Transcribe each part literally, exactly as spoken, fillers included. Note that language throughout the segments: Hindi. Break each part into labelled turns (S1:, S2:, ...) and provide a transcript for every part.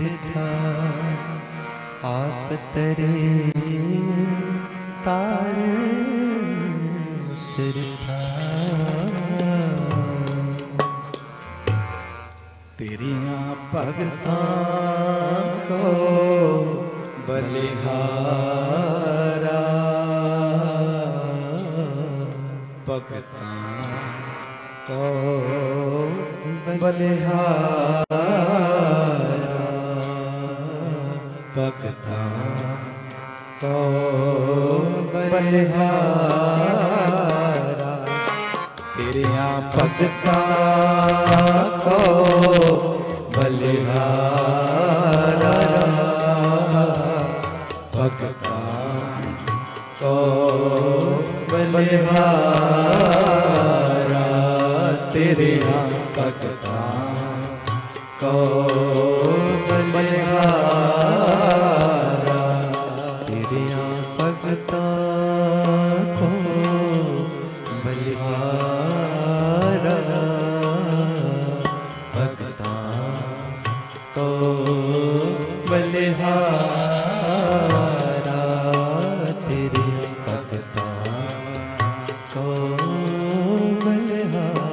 S1: सिर ठार आप तरे तार सिर तेरिया भगतां को बलिहारा भगतां को बलिहारा भगतां को बलिहारा तेरिया भगतां को बलिहारा भगतां को बलिहारा तेरिया भगतां को बलिहारा तेरिया भगतां को बलिहारा भगतां को बलिहारा तेरे भगतां को बलिहारा।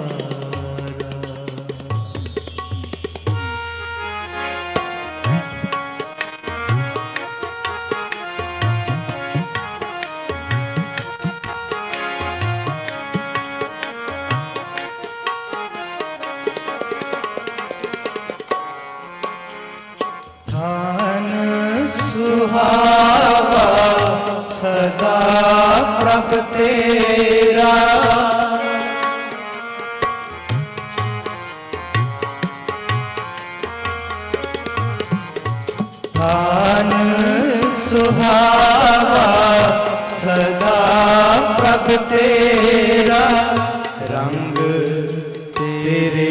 S1: सुहावा सदा प्रभ तेरा धान सुहावा सदा प्रभ तेरा रंग तेरे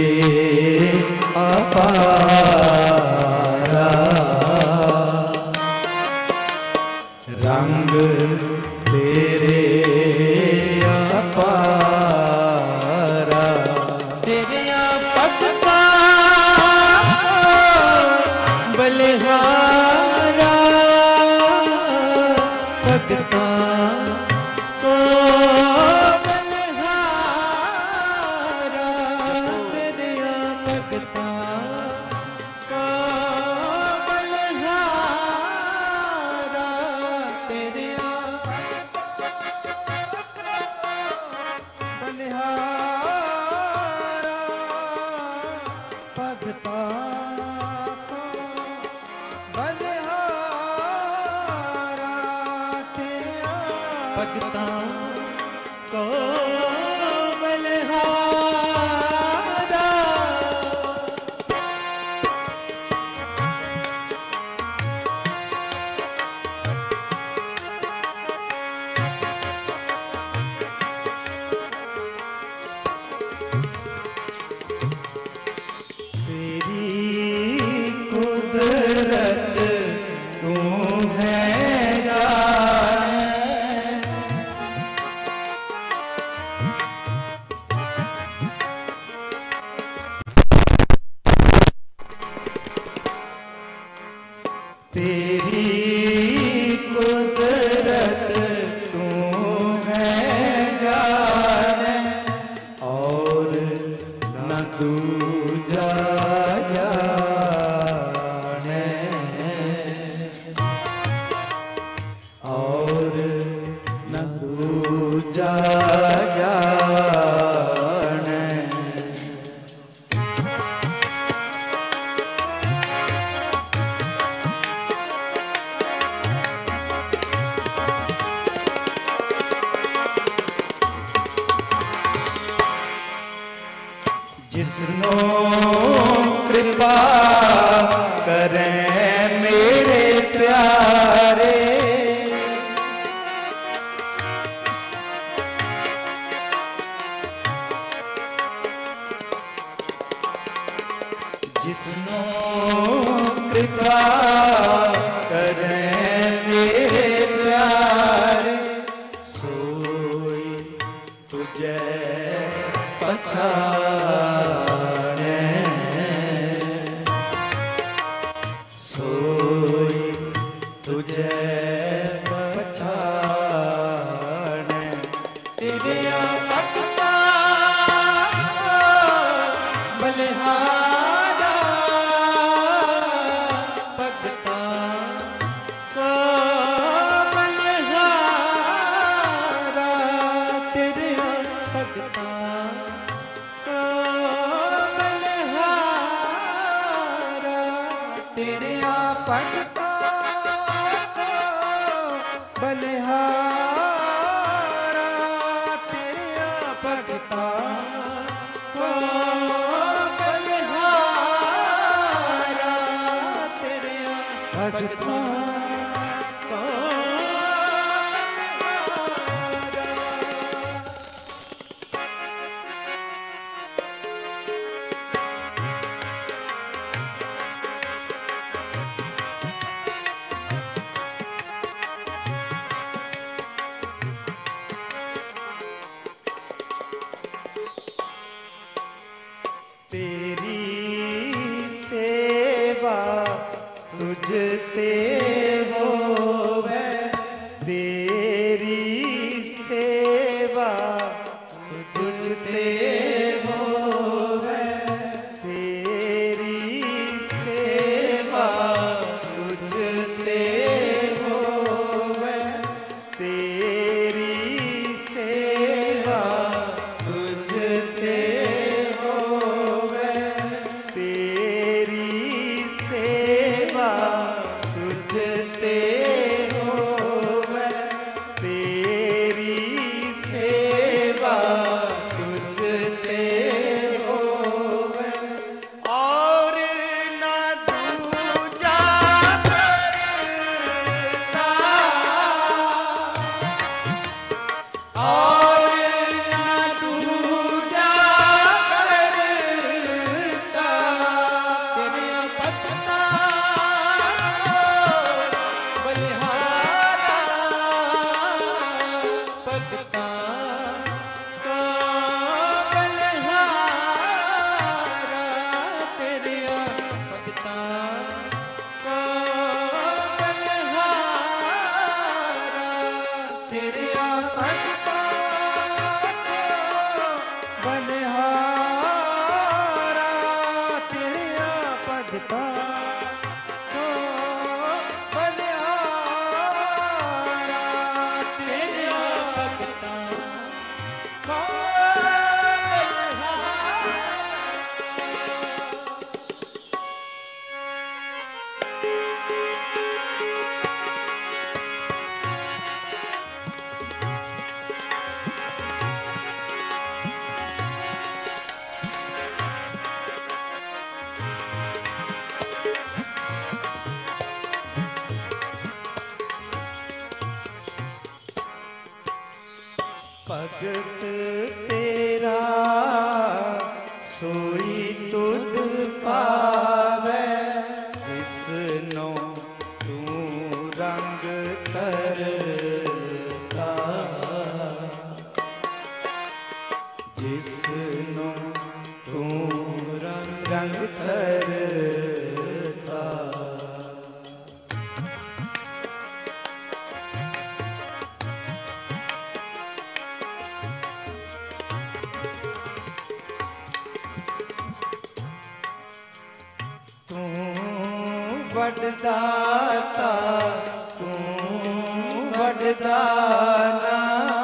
S1: अपारा रंग तेरे अपारा तेरिया भगतां बलिहारा भगतां को बलिहारा तेरिया भगतां को बलिहारा तेरिया बलिहारा भगतां को बलिहारा तेरिया भगतां को बलिहारा कुदरत तू है तेरी कुदरत तू है जाने और न दूजा और न दूजा जाने जिसनो कृपा करें मेरे प्यारे जिसनो कृपा करें मेरे प्यारे सोई तुझे पछाने तेरे भगता को बलिहारा, तेरे भगता को बलिहारा, तेरे भगता तेरी सेवा तुझते होवे, तेरी सेवा तुझते होवे, तेरी सेवा तुझते होवे, तेरी सेवा तुझते भगत तेरा सोई तुध पावे, जिसनो तू रंग तरता, जिसनो तू रंग तरता। तू वडदाता तू वडदाना,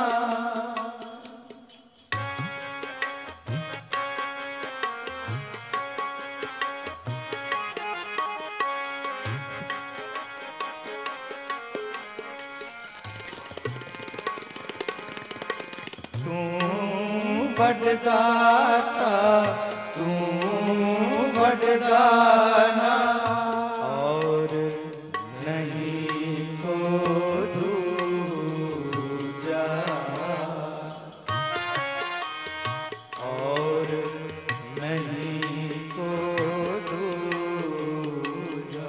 S1: तू वडदाता तू वडदाना, और नहीं को दूजा, और नहीं को दूजा।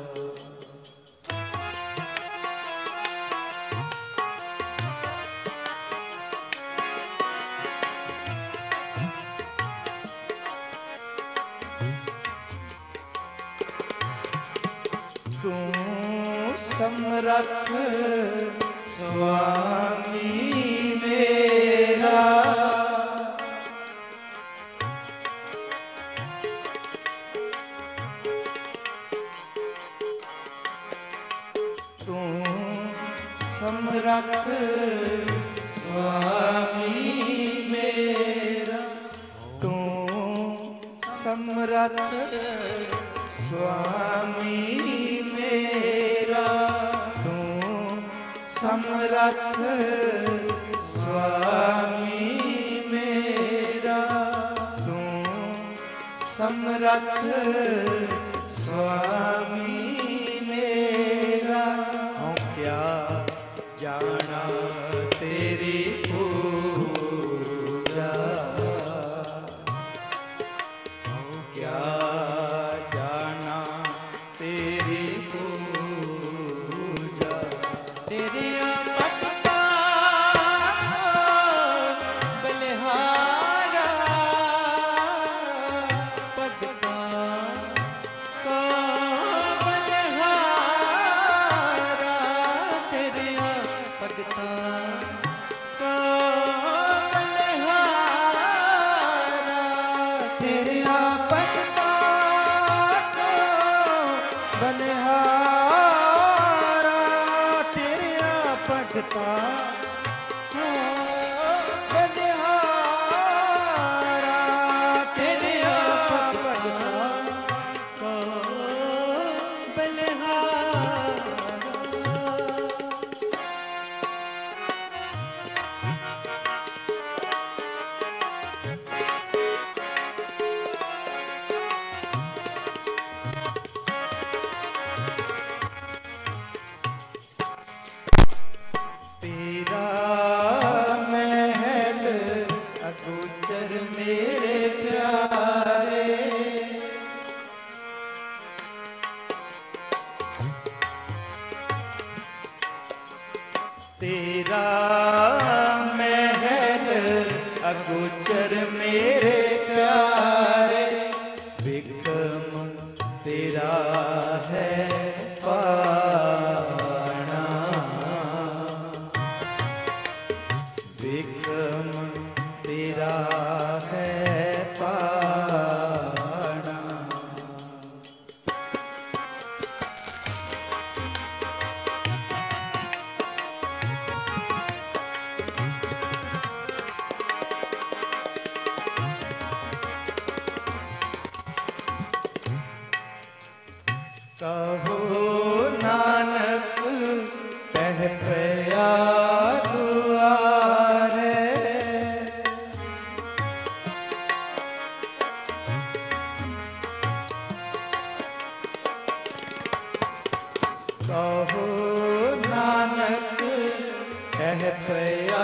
S1: तू समरथ स्वामी मेरा, तू समरथ स्वामी मेरा, तू समरथ स्वामी समरथ स्वामी मेरा, तू समरथ स्वामी मेरा। हूँ क्या जाना तेरी पूजा, हूँ क्या जाना तेरी पूजा। तेरी भक्ता बलिहारा, भक्ता को बलिहारा, तेरी भक्ता को बलिहारा, तेरी भक्ता को बलिहारा, तेरी भक्ता को बलिहारा, तेरी भक्ता को बलिहारा। तेरा महल अगोचर मेरे प्यारे, तेरा महल अगोचर मेरे प्यारे। विक्रम तेरा है पाना, विक्रम तेरा है पाना। कहो नानक कह पया दुआरे, कहो नानक कह पया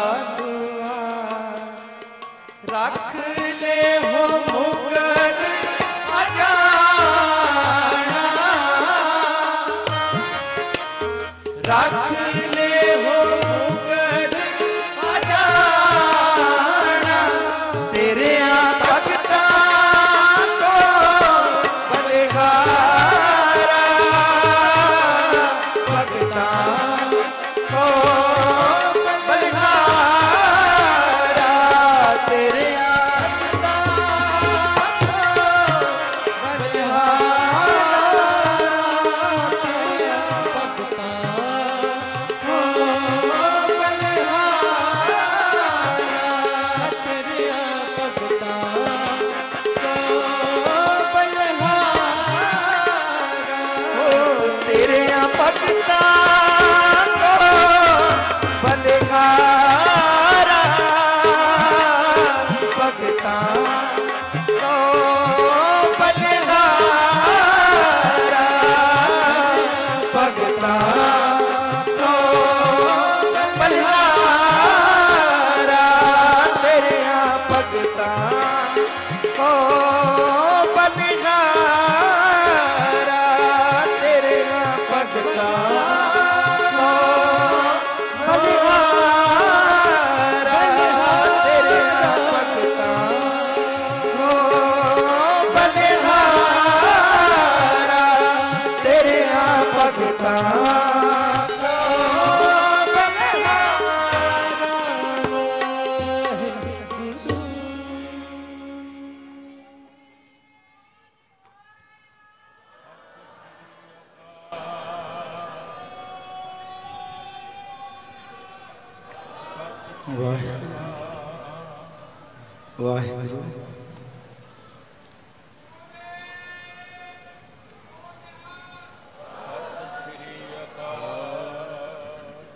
S1: दुआर। रख ले हो मुगल अजाना, रख ले हो मुगल अजाना, तेरे भक्ता को बलिहारा, भक्ता को बलिहारा, तेरे भक्ता को बलिहारा, भक्ता को बलिहारा, भक्ता को बलिहारा, तेरे भक्ता को बलिहारा, तेरे भक्ता वाहिगुरु।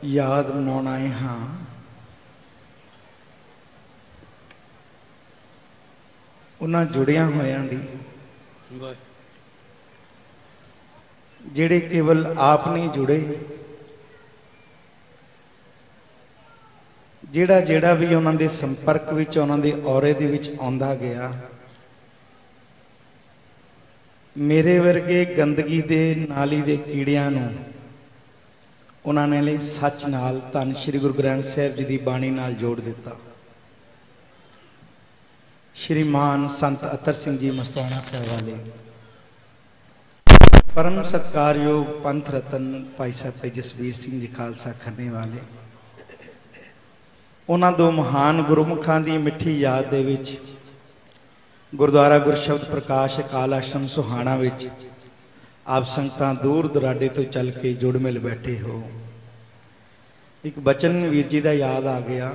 S1: याद मनाउण आए हाँ उन्हां जुड़िया होयां दी जिहड़े केवल आप नहीं जुड़े, जिहड़ा जिहड़ा भी उन्हां दे संपर्क विच उन्हां दे औरे दे विच आउंदा गया, मेरे वर्गे गंदगी दे नाली दे कीड़ियां नूं उन्होंने ले सच नाल धन श्री गुरु ग्रंथ साहिब जी की बाणी नाल जोड़ दिता। श्रीमान संत अतर सिंह जी मस्ताना साहब वाले, परम सत्कारयोग पंथ रतन भाई साहब भाई जसवीर सिंह जी खालसा खन्ने वाले, उन्होंने दो महान गुरुमुखां की मिठी याद दे विच गुरुद्वारा गुरशब्द प्रकाश अकाल आश्रम सुहाना विच आप संगतां दूर दुराडे तो चल के जुड़ मिल बैठे हो। एक बचन वीर जी का याद आ गया,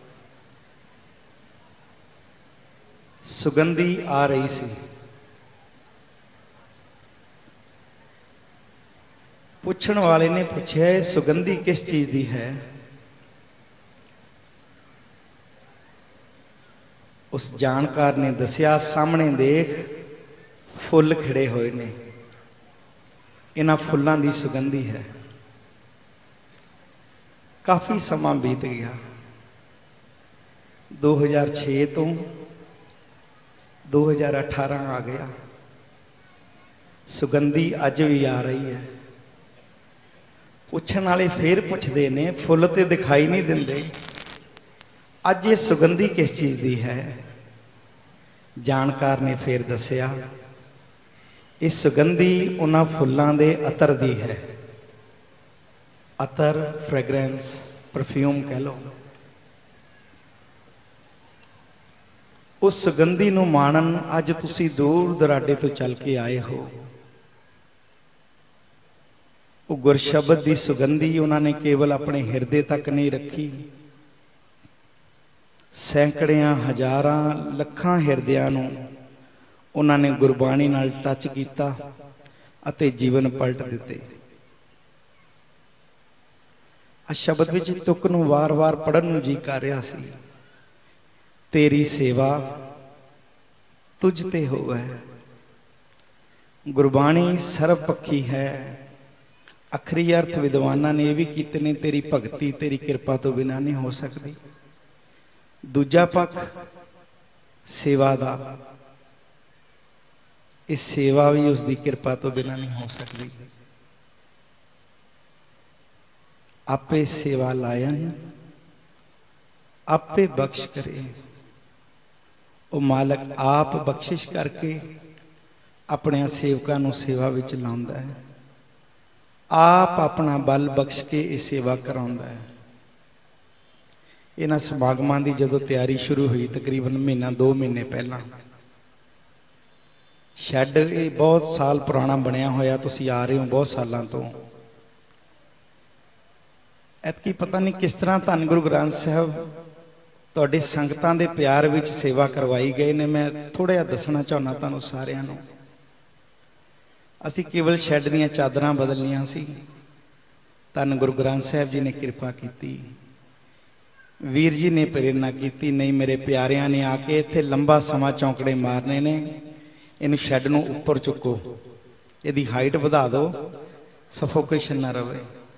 S1: सुगंधी आ रही सी, पुछण वाले ने पूछा सुगंधी किस चीज की है। उस जानकार ने दसिया सामने देख फुल खिड़े हुए ने, इन्हां फुल्लां दी सुगंधी है। काफ़ी समा बीत गया, दो हज़ार छे तो दो हज़ार अठारह आ गया, सुगंधी अज भी आ रही है। पुछण वाले फिर पुछदे ने फुल ते दिखाई नहीं दिंदे, अज ये सुगंधी किस चीज़ की है। जानकार ने फिर दसिया इस सुगंधी उन्हां फुल्लां दे अतर दी है। अतर फ्रेगरेंस परफ्यूम कह लो। उस सुगंधी नूं माणन अज तुसी दूर दराडे तो चल के आए हो। वो गुरशब्द की सुगंधी उन्होंने केवल अपने हिरदे तक नहीं रखी, सैकड़ियां हजारां लखां हिरदियां नूं उन्होंने गुरबाणी नाल टच किया अते जीवन पलट दिते। आ शब्द विच तुक नूं वार वार पढ़न नूं जी कर रहा सी, तेरी सेवा तुझ ते होवे। गुरबाणी सर्वपक्षी है, अखरी अर्थ विद्वानां ने यह भी कीते ने, तेरी भगती तेरी कृपा तो बिना नहीं हो सकती। दूजा पक्ष सेवा दा, इस सेवा भी उसकी कृपा तो बिना नहीं हो सकती। आपे सेवा लायन आपे बख्श करे। वो मालक आप बख्शिश करके अपने सेवकों नूं सेवा विच लाउंदा है, आप अपना बल बख्श के ये सेवा कराउंदा है। इन्हां समागमां दी जदों तैयारी शुरू हुई तकरीबन महीना दो महीने पहला, शैड ये बहुत साल पुराना बनया होया, तुसीं आ रहे हो बहुत सालों तो। ऐतकी पता नहीं किस तरह धन गुरु ग्रंथ साहब तुहाडे संगतां दे प्यार विच सेवा करवाई गए ने। मैं थोड़ा जिहा दसना चाहुंदा तुहानूं सारिआं नूं। असीं केवल शैड दीआं चादरां बदलनियां सी, धन गुरु ग्रंथ साहब जी ने कृपा कीती, वीर जी ने प्रेरणा की, नहीं मेरे प्यारिਆਂ ने आके इत्थे लंबा समा चौंकड़े मारने ने, इनू शैड नूं उपर चुको, इहदी हाइट वधा दो, सफोकेशन ना रहे।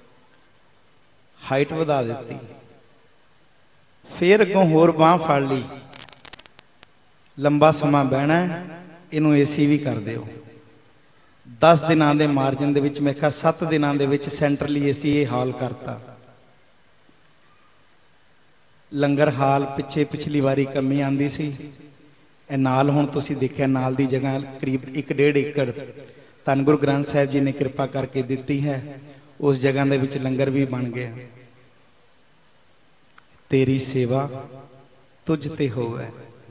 S1: हाइट वधा दी, फिर अगों होर बांह फड़ ली, लंबा समा बहना, इनू एसी भी कर दिओ। दस दिनां दे मार्जन दे विच मैं कहा सत्त दिनां दे विच सेंट्रली एसी ये हाल करता। लंगर हाल पिछे पिछली वारी कमी आंदी सी, ए नाल हुण तुसीं देखिआ नाल दी जगह करीब एक डेढ़ एकड़ धन गुरु ग्रंथ साहिब जी ने कृपा करके दिती है, उस जगह दे विच लंगर भी बन गया। तेरी सेवा तुझ ते होवे,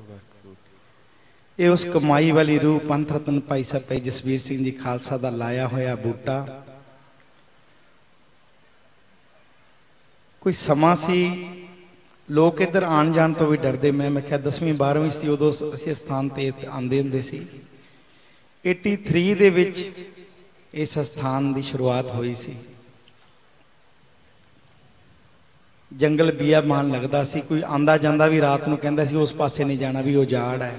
S1: ये उस कमाई वाली रूह पंथ रतन भाई साहब भाई जसवीर सिंह जी खालसा दा लाया होया बूटा। कोई समा सी लोग इधर आन जान तो भी डरते, मैं मैं क्या दसवीं बारहवीं सी उदों असीं स्थान ते आंदे हुंदे सी। एटी थ्री दे विच इस स्थान की शुरुआत हुई सी। जंगल बियाबान लगता सी, कोई आंदा जांदा भी रात नूं कहंदा सी उस पासे नहीं जाना भी उजाड़ है।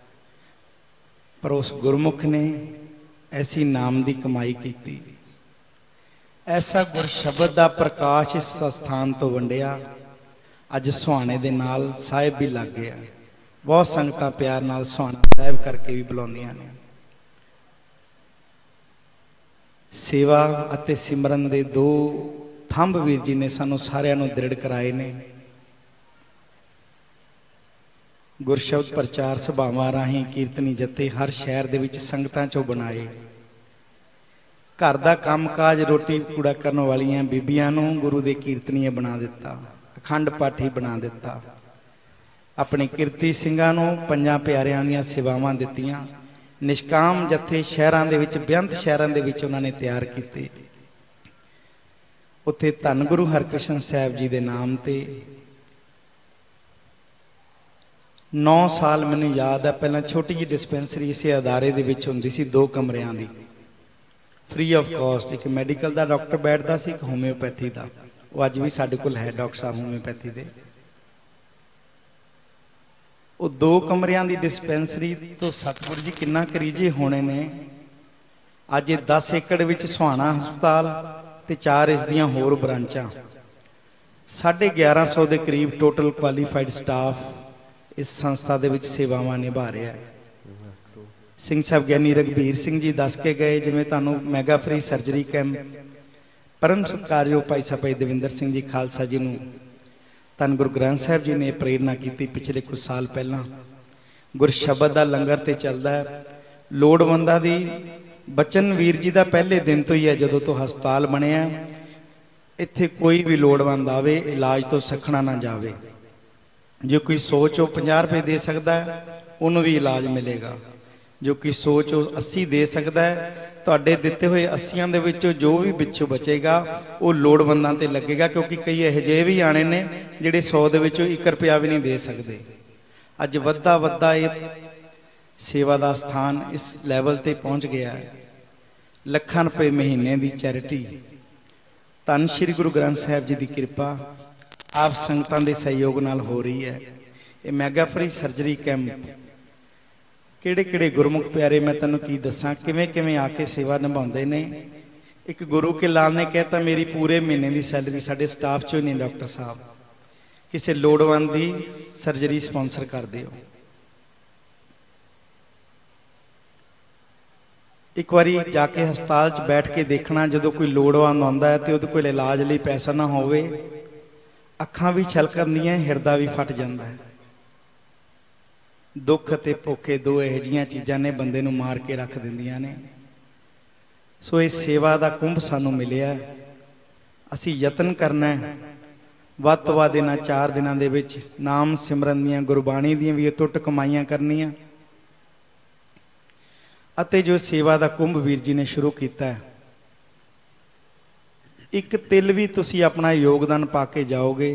S1: पर उस गुरमुख ने ऐसी नाम की कमाई की, ऐसा गुर शब्द का प्रकाश इस स्थान तो वंडिया। अज सुहाने दे नाल साहिब भी लग गया। बहुत संगतां प्यार नाल सुहाना साहिब करके भी बुलाउंदियां ने। सेवा अते सिमरन दे दो थंब वीर जी ने सानू सारियां नू दृढ़ कराए ने। गुरशब्द प्रचार सभावां राहीं कीर्तनी जत्थे हर शहर दे विच संगतां चों बनाए। घर दा काम काज रोटी कूड़ा करन वालियां बीबियां नू गुरु दे कीर्तनीय बना दिता, अखंड पाठी बना दिता। अपने किरती ਸਿੰਘਾਂ नू पंजां प्यारियां दीयां सेवावां दित्तियां। निष्काम जत्थे शहरां दे विच बेअंत शहरां दे विच उन्हां ने तैयार कीते। उत्थे धन गुरु हरकृष्ण साहिब जी दे नाम ते नौ साल मैनूं याद है, पहलां छोटी जी डिस्पेंसरी इसे अदारे दे विच हुंदी सी, दो कमरियां दी, फ्री ऑफ कॉस्ट। एक मैडिकल का डॉक्टर बैठता सी, एक होम्योपैथी का। वो अज भी साडे कोल है डॉक्टर साहब होम्योपैथी दे। वो दो कमरियां दी डिस्पेंसरी तो सतगुरु जी किन्ना करीजे होने ने। अज दस एकड़ विच सुहाना हस्पताल ते चार इस दियां होर ब्रांचां, साढ़े ग्यारह सौ के करीब टोटल क्वालीफाइड स्टाफ इस संस्था दे विच सेवावां निभा रहा है। सिंह साहब ज्ञानी रघबीर सिंह जी दस के गए, जिवें तुहानूं मैगा फ्री सर्जरी कैंप परम सत्कारयोग भाई साहब दविंदर सिंह जी खालसा जी नूं धन गुरु ग्रंथ साहिब जी ने प्रेरणा की पिछले कुछ साल पहला। गुर शब्द का लंगर तो चलता है। लोड़वंदा दी बचन वीर जी का पहले दिन तो ही है, जदों तो हस्पताल बनिया। इत्थे कोई भी लोड़वंद आवे इलाज तो सखना ना जावे। जो कोई सोच वो पचास रुपये दे सकता है, उन्होंने भी इलाज मिलेगा। जो कोई सोच वो अस्सी दे सकता है, तुहाडे दिते हुए अस्सियां दे विचों जो भी पिछों बचेगा वो लोड़वंदां ते लगेगा। क्योंकि कई इहो जिहे भी आने ने जिहड़े सौ दे विचों एक रुपया भी नहीं दे सकते। अज वद्दा वद्दा ये सेवा का स्थान इस लैवल ते पहुँच गया है। लखां रुपये महीने की चैरिटी धन श्री गुरु ग्रंथ साहिब जी की कृपा आप संगतां दे सहयोग नाल हो रही है। ये मैगा फ्री सर्जरी कैंप किहड़े किहड़े गुरमुख प्यारे मैं तैनूं की दसां किवें किवें आके सेवा निभाउंदे ने। एक गुरु के लाल ने कहता मेरी पूरे महीने की सैलरी साडे स्टाफ चों नहीं डॉक्टर साहब, किसी लोड़वंद की सर्जरी स्पॉन्सर कर दिओ। एक बारी जाके हस्पताल च बैठ के देखना, जो कोई लोड़वंद आउंदा है तो उहदे कोल इलाज लई पैसा ना होवे, अखां भी छलकदियां, हिरदा भी फट जाता है। दुख ते भुखे दो इहो जिहियां चीज़ां ने बंदे नूं मार के रख दिंदियां ने। सो इस सेवा का कुंभ सानूं मिलिया। असीं यतन करना है वध तो वध इन्हां चार दिनां दे विच नाम सिमरन दियां गुरबाणी दियां भी अतुੱਟ कमाईयां करनियां। अते जो सेवा का कुंभ वीर जी ने शुरू किया है, एक तिल भी तुसीं अपना योगदान पा के जाओगे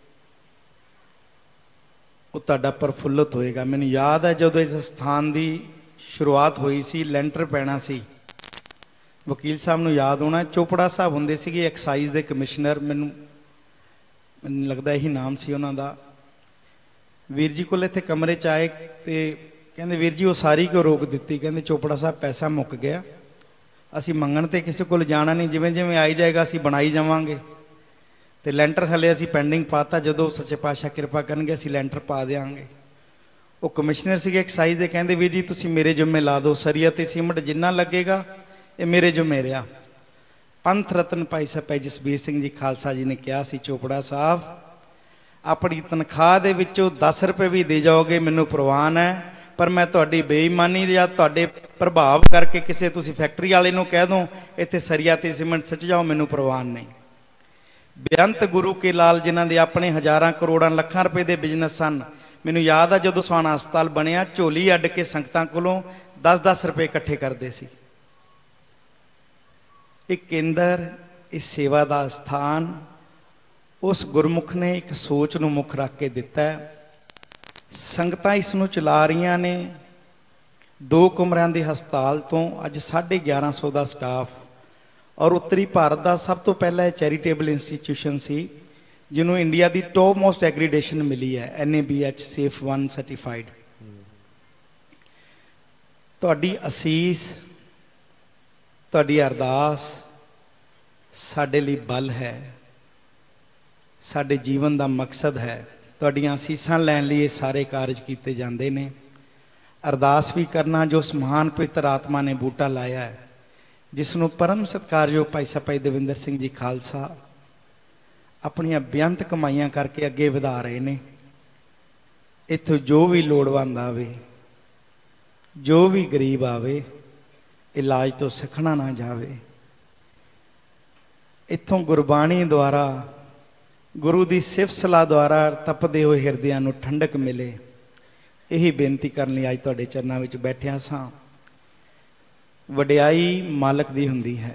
S1: वो तुहाडा प्रफुल्लित होएगा। मैनूं याद है जदों इस स्थान की शुरुआत हुई सी, लैंटर पैना सी, वकील साहब नूं याद होना, चोपड़ा साहब हुंदे सीगे एक्साइज के कमिश्नर, मैनूं मैनूं लगदा यही नाम सी उन्हां दा। वीर जी कोल इत्थे कमरे च आए ते कहंदे वीर जी वो सारी क्यों रोक दित्ती? कहंदे चोपड़ा साहब पैसा मुक गया, असीं मंगण ते किसी कोल जाना नहीं, जिवें जिवें आई जाएगा असीं बनाई जावांगे। तो लैंटर हले असीं पेंडिंग पाता, जदों सच्चे पातशाह कृपा करनगे असीं लैंटर पा देंगे। वो कमिश्नर सीगे एक्साइज दे, कहंदे वीर जी तुसीं मेरे जुम्मे ला दो, सरिया ते सीमट जिन्ना लगेगा ये मेरे जुम्मे रहा। पंथ रतन भाई साहब भाई जसबीर सिंह जी खालसा जी ने कहा सी, चोपड़ा साहब अपनी तनख्वाह दे विचों दस रुपये भी दे जाओगे मैनूं प्रवान है, पर मैं तुहाडी बेईमानी या तुहाडे प्रभाव करके किसी तुसीं फैक्टरी वाले नूं कह दो इत्थे सरिया ते सीमट सिट जाओ, मैनूं प्रवान नहीं। बेअंत गुरु के लाल जिन्हां दे अपने हज़ारां करोड़ां लखां रुपए के बिजनस सन। मैनूं याद है जदों सुहाना हस्पताल बनिया, झोली अड्ड के संगतां कोलों दस दस रुपए इकट्ठे करते सी। एक केंद्र इस सेवा का स्थान उस गुरमुख ने एक सोच नूं मुख रख के दिता है। संगतां इस नूं चला रहीआं ने। दो कमरिਆਂ ਦੇ हस्पताल तो अज साढ़े ग्यारह सौ का स्टाफ और उत्तरी भारत का सब तो पहला चैरीटेबल इंस्टीट्यूशन सी ਜਿਹਨੂੰ ਇੰਡੀਆ ਦੀ ਟੌਪ ਮੋਸਟ ਐਗਰੀਡੇਸ਼ਨ ਮਿਲੀ ਹੈ, N A B H safe one certified. ਤੁਹਾਡੀ ਅਸੀਸ, ਤੁਹਾਡੀ ਅਰਦਾਸ ਸਾਡੇ ਲਈ ਬਲ ਹੈ, ਸਾਡੇ ਜੀਵਨ ਦਾ ਮਕਸਦ ਹੈ। ਤੁਹਾਡੀਆਂ ਅਸੀਸਾਂ ਲੈਣ ਲਈ ਇਹ ਸਾਰੇ ਕਾਰਜ ਕੀਤੇ ਜਾਂਦੇ ਨੇ। ਅਰਦਾਸ ਵੀ ਕਰਨਾ ਜੋ ਉਸ ਮਹਾਨ ਪਵਿੱਤਰ ਆਤਮਾ ਨੇ ਬੂਟਾ ਲਾਇਆ ਹੈ, ਜਿਸ ਨੂੰ ਪਰਮ ਸਤਿਕਾਰਯੋਗ ਭਾਈ ਸਾਹਿਬ ਭਾਈ ਦਵਿੰਦਰ ਸਿੰਘ ਜੀ ਖਾਲਸਾ ਆਪਣੀਆਂ ਬੇਅੰਤ ਕਮਾਈਆਂ ਕਰਕੇ ਅੱਗੇ ਵਧਾ ਰਹੇ ਨੇ। ਇੱਥੋਂ ਜੋ ਵੀ ਲੋੜਵੰਦ ਆਵੇ, ਜੋ ਵੀ ਗਰੀਬ ਆਵੇ, ਇਲਾਜ ਤੋਂ ਸਿੱਖਣਾ ਨਾ ਜਾਵੇ। ਇੱਥੋਂ ਗੁਰਬਾਣੀ ਦੁਆਰਾ, ਗੁਰੂ ਦੀ ਸਿਫਤ ਸਲਾਹ ਦੁਆਰਾ ਤਪਦੇ ਹੋਏ ਹਿਰਦਿਆਂ ਨੂੰ ਠੰਡਕ ਮਿਲੇ। ਇਹੀ ਬੇਨਤੀ ਕਰਨ ਲਈ ਅੱਜ ਤੁਹਾਡੇ ਚਰਨਾਂ ਵਿੱਚ ਬੈਠਿਆ ਸਾਂ। ਵਡਿਆਈ ਮਾਲਕ ਦੀ ਹੁੰਦੀ ਹੈ,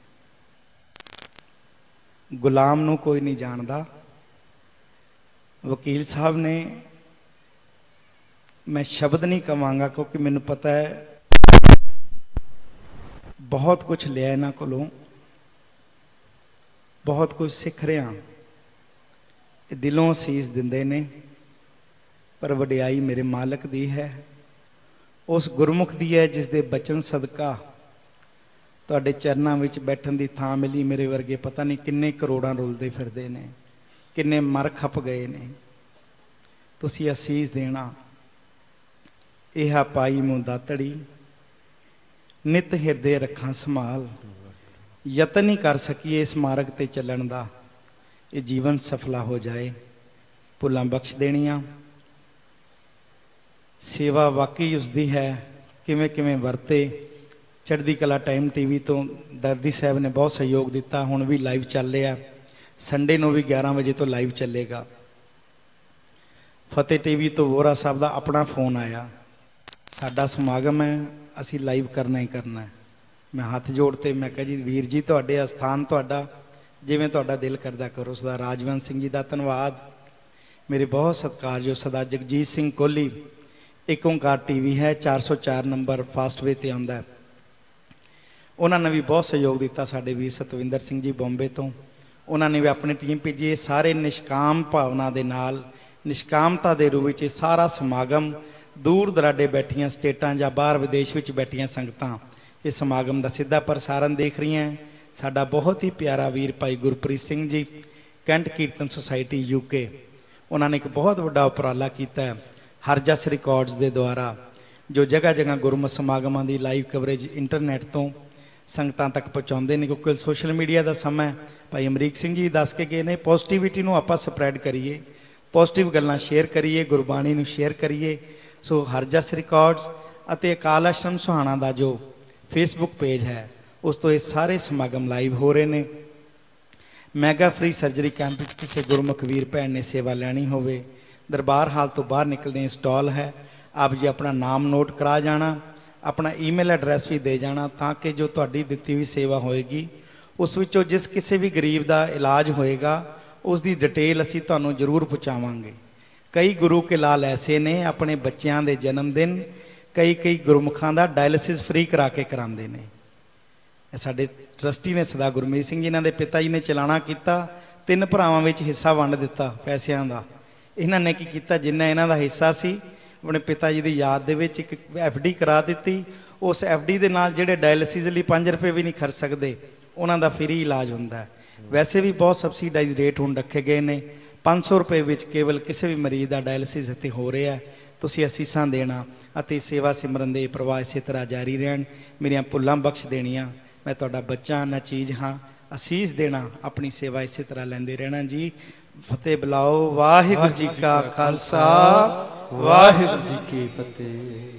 S1: ਗੁਲਾਮ ਨੂੰ ਕੋਈ ਨਹੀਂ ਜਾਣਦਾ। ਵਕੀਲ ਸਾਹਿਬ ਨੇ, ਮੈਂ ਸ਼ਬਦ ਨਹੀਂ ਕਵਾਂਗਾ ਕਿਉਂਕਿ ਮੈਨੂੰ ਪਤਾ ਹੈ ਬਹੁਤ ਕੁਝ ਲਿਆ ਇਹਨਾਂ ਕੋਲੋਂ, ਬਹੁਤ ਕੁਝ ਸਿੱਖ ਰਿਹਾ। ਇਹ ਦਿਲੋਂ ਅਸੀਸ ਦਿੰਦੇ ਨੇ, ਪਰ ਵਡਿਆਈ ਮੇਰੇ ਮਾਲਕ ਦੀ ਹੈ, ਉਸ ਗੁਰਮੁਖ ਦੀ ਹੈ ਜਿਸ ਦੇ ਬਚਨ ਸਦਕਾ ਤੁਹਾਡੇ ਚਰਨਾਂ ਵਿੱਚ ਬੈਠਣ ਦੀ ਥਾਂ ਮਿਲੀ। ਮੇਰੇ ਵਰਗੇ ਪਤਾ ਨਹੀਂ ਕਿੰਨੇ ਕਰੋੜਾਂ ਰੁਲਦੇ ਫਿਰਦੇ ਨੇ, ਕਿੰਨੇ ਮਰ ਖਪ ਗਏ ਨੇ। ਤੁਸੀਂ ਅਸੀਸ ਦੇਣਾ। ਇਹ ਪਾਈ ਮੂੰ ਦਾਤੜੀ, ਨਿਤ ਹਿਰਦੇ ਰੱਖਾਂ ਸੰਭਾਲ। ਯਤਨ ਹੀ ਕਰ ਸਕੀਏ ਇਸ ਮਾਰਗ ਤੇ ਚੱਲਣ ਦਾ, ਇਹ ਜੀਵਨ ਸਫਲਾ ਹੋ ਜਾਏ। ਭੁੱਲਾਂ ਬਖਸ਼ ਦੇਣੀਆਂ। ਸੇਵਾ ਵਾਕਈ ਉਸਦੀ ਹੈ, ਕਿਵੇਂ ਕਿਵੇਂ ਵਰਤੇ। ਚੜ੍ਹਦੀ ਕਲਾ ਟਾਈਮ ਟੀਵੀ ਤੋਂ ਦਰਦੀ ਸਾਹਿਬ ਨੇ ਬਹੁਤ ਸਹਿਯੋਗ ਦਿੱਤਾ। ਹੁਣ ਵੀ ਲਾਈਵ ਚੱਲ ਰਿਹਾ, ਸੰਡੇ ਨੂੰ ਵੀ ਗਿਆਰਾਂ ਵਜੇ ਤੋਂ ਲਾਈਵ ਚੱਲੇਗਾ। ਫਤਿਹ ਟੀਵੀ ਤੋਂ ਵੋਰਾ ਸਾਹਿਬ ਦਾ ਆਪਣਾ ਫੋਨ ਆਇਆ, ਸਾਡਾ ਸਮਾਗਮ ਹੈ, ਅਸੀਂ ਲਾਈਵ ਕਰਨਾ ਹੀ ਕਰਨਾ। ਮੈਂ ਹੱਥ ਜੋੜ ਤੇ ਮੈਂ ਕਿਹਾ ਜੀ ਵੀਰ ਜੀ, ਤੁਹਾਡੇ ਅਸਥਾਨ ਤੁਹਾਡਾ, ਜਿਵੇਂ ਤੁਹਾਡਾ ਦਿਲ ਕਰਦਾ ਕਰੋ। ਸਰਦਾਰ ਰਾਜਵੰਤ ਸਿੰਘ ਜੀ ਦਾ ਧੰਨਵਾਦ। ਮੇਰੇ ਬਹੁਤ ਸਤਿਕਾਰਯੋਗ ਸਰਦਾਰ ਜਗਜੀਤ ਸਿੰਘ ਕੋਹਲੀ, ਇੱਕ ਓਂਕਾਰ ਟੀਵੀ ਹੈ, ਚਾਰ ਸੌ ਚਾਰ ਨੰਬਰ ਫਾਸਟਵੇ ਤੇ ਆਉਂਦਾ, ਉਹਨਾਂ ਨੇ ਵੀ ਬਹੁਤ ਸਹਿਯੋਗ ਦਿੱਤਾ। ਸਾਡੇ ਵੀਰ ਸਤਵਿੰਦਰ ਸਿੰਘ ਜੀ ਬੰਬੇ ਤੋਂ, ਉਹਨਾਂ ਨੇ ਵੀ ਆਪਣੀ ਟੀਮ ਭੇਜੀ। ਇਹ ਸਾਰੇ ਨਿਸ਼ਕਾਮ ਭਾਵਨਾ ਦੇ ਨਾਲ, ਨਿਸ਼ਕਾਮਤਾ ਦੇ ਰੂਪ ਵਿੱਚ ਇਹ ਸਾਰਾ ਸਮਾਗਮ, ਦੂਰ ਦਰਾਡੇ ਬੈਠੀਆਂ ਸਟੇਟਾਂ ਜਾਂ ਬਾਹਰ ਵਿਦੇਸ਼ ਵਿੱਚ ਬੈਠੀਆਂ ਸੰਗਤਾਂ ਇਸ ਸਮਾਗਮ ਦਾ ਸਿੱਧਾ ਪ੍ਰਸਾਰਨ ਦੇਖ ਰਹੀਆਂ। ਸਾਡਾ ਬਹੁਤ ਹੀ ਪਿਆਰਾ ਵੀਰ ਭਾਈ ਗੁਰਪ੍ਰੀਤ ਸਿੰਘ ਜੀ, ਕੈਂਟ ਕੀਰਤਨ ਸੁਸਾਇਟੀ ਯੂਕੇ, ਉਹਨਾਂ ਨੇ ਇੱਕ ਬਹੁਤ ਵੱਡਾ ਉਪਰਾਲਾ ਕੀਤਾ ਹੈ ਹਰਜਸ ਰਿਕਾਰਡਸ ਦੇ ਦੁਆਰਾ, ਜੋ ਜਗ੍ਹਾ ਜਗ੍ਹਾ ਗੁਰਮਤਿ ਸਮਾਗਮਾਂ ਦੀ ਲਾਈਵ ਕਵਰੇਜ ਇੰਟਰਨੈਟ ਤੋਂ ਸੰਗਤਾਂ ਤੱਕ ਪਹੁੰਚਾਉਂਦੇ ਨੇ। ਕਿਉਂਕਿ ਸੋਸ਼ਲ ਮੀਡੀਆ ਦਾ ਸਮਾਂ ਹੈ। ਭਾਈ ਅਮਰੀਕ ਸਿੰਘ ਜੀ ਦੱਸ ਕੇ ਗਏ ਨੇ, ਪੋਜ਼ਿਟਿਵਿਟੀ ਨੂੰ ਆਪਾਂ ਸਪਰੈਡ ਕਰੀਏ, ਪੋਜ਼ਿਟਿਵ ਗੱਲਾਂ ਸ਼ੇਅਰ ਕਰੀਏ, ਗੁਰਬਾਣੀ ਨੂੰ ਸ਼ੇਅਰ ਕਰੀਏ। ਸੋ ਹਰਜਸ ਰਿਕਾਰਡਸ ਅਤੇ ਅਕਾਲ ਆਸ਼ਰਮ ਸੁਹਾਣਾ ਦਾ ਜੋ ਫੇਸਬੁੱਕ ਪੇਜ ਹੈ, ਉਸ ਤੋਂ ਇਹ ਸਾਰੇ ਸਮਾਗਮ ਲਾਈਵ ਹੋ ਰਹੇ ਨੇ। ਮੈਗਾ ਫ੍ਰੀ ਸਰਜਰੀ ਕੈਂਪ ਵਿੱਚ ਕਿਸੇ ਗੁਰਮੁਖ ਵੀਰ ਭੈਣ ਨੇ ਸੇਵਾ ਲੈਣੀ ਹੋਵੇ, ਦਰਬਾਰ ਹਾਲ ਤੋਂ ਬਾਹਰ ਨਿਕਲਦੇ ਸਟਾਲ ਹੈ, ਆਪ ਜੀ ਆਪਣਾ ਨਾਮ ਨੋਟ ਕਰਾ ਜਾਣਾ, ਆਪਣਾ ਈਮੇਲ ਐਡਰੈਸ ਵੀ ਦੇ ਜਾਣਾ, ਤਾਂ ਕਿ ਜੋ ਤੁਹਾਡੀ ਦਿੱਤੀ ਹੋਈ ਸੇਵਾ ਹੋਏਗੀ ਉਸ ਵਿੱਚੋਂ ਜਿਸ ਕਿਸੇ ਵੀ ਗਰੀਬ ਦਾ ਇਲਾਜ ਹੋਏਗਾ ਉਸ ਦੀ ਡਿਟੇਲ ਅਸੀਂ ਤੁਹਾਨੂੰ ਜ਼ਰੂਰ ਪਹੁੰਚਾਵਾਂਗੇ। ਕਈ ਗੁਰੂ ਕੇ ਲਾਲ ਐਸੇ ਨੇ, ਆਪਣੇ ਬੱਚਿਆਂ ਦੇ ਜਨਮ ਦਿਨ ਕਈ ਕਈ ਗੁਰਮੁਖਾਂ ਦਾ ਡਾਇਲਿਸਿਸ ਫ੍ਰੀ ਕਰਾ ਕੇ ਕਰਾਉਂਦੇ ਨੇ। ਸਾਡੇ ਟਰਸਟੀ ਨੇ ਸਰਦਾਰ ਗੁਰਮੀਤ ਸਿੰਘ ਜੀ, ਇਹਨਾਂ ਦੇ ਪਿਤਾ ਜੀ ਨੇ ਚਲਾਣਾ ਕੀਤਾ, ਤਿੰਨ ਭਰਾਵਾਂ ਵਿੱਚ ਹਿੱਸਾ ਵੰਡ ਦਿੱਤਾ ਪੈਸਿਆਂ ਦਾ। ਇਹਨਾਂ ਨੇ ਕੀ ਕੀਤਾ, ਜਿੰਨਾ ਇਹਨਾਂ ਦਾ ਹਿੱਸਾ ਸੀ ਆਪਣੇ ਪਿਤਾ ਜੀ ਦੀ ਯਾਦ ਦੇ ਵਿੱਚ ਇੱਕ ਐਫ ਡੀ ਕਰਾ ਦਿੱਤੀ। ਉਸ ਐਫ ਡੀ ਦੇ ਨਾਲ ਜਿਹੜੇ ਡਾਇਲਿਸਿਸ ਲਈ ਪੰਜ ਰੁਪਏ ਵੀ ਨਹੀਂ ਖਰਚ ਸਕਦੇ, ਉਹਨਾਂ ਦਾ ਫ੍ਰੀ ਇਲਾਜ ਹੁੰਦਾ ਹੈ। ਵੈਸੇ ਵੀ ਬਹੁਤ ਸਬਸਿਡਾਈਜ਼ ਰੇਟ ਹੁਣ ਰੱਖੇ ਗਏ ਨੇ, ਪੰਜ ਸੌ ਰੁਪਏ ਵਿੱਚ ਕੇਵਲ ਕਿਸੇ ਵੀ ਮਰੀਜ਼ ਦਾ ਡਾਇਲਿਸਿਸ ਇੱਥੇ ਹੋ ਰਿਹਾ। ਤੁਸੀਂ ਅਸੀਸਾਂ ਦੇਣਾ ਅਤੇ ਸੇਵਾ ਸਿਮਰਨ ਦੇ ਪ੍ਰਵਾਹ ਇਸੇ ਤਰ੍ਹਾਂ ਜਾਰੀ ਰਹਿਣ। ਮੇਰੀਆਂ ਭੁੱਲਾਂ ਬਖਸ਼ ਦੇਣੀਆਂ। ਮੈਂ ਤੁਹਾਡਾ ਬੱਚਾ ਨਾ ਚੀਜ਼ ਹਾਂ, ਅਸੀਸ ਦੇਣਾ, ਆਪਣੀ ਸੇਵਾ ਇਸੇ ਤਰ੍ਹਾਂ ਲੈਂਦੇ ਰਹਿਣਾ ਜੀ। ਫਤਿਹ ਬੁਲਾਓ। ਵਾਹਿਗੁਰੂ ਜੀ ਕਾ ਖਾਲਸਾ, ਵਾਹਿਗੁਰੂ ਜੀ ਕੀ ਫਤਿਹ।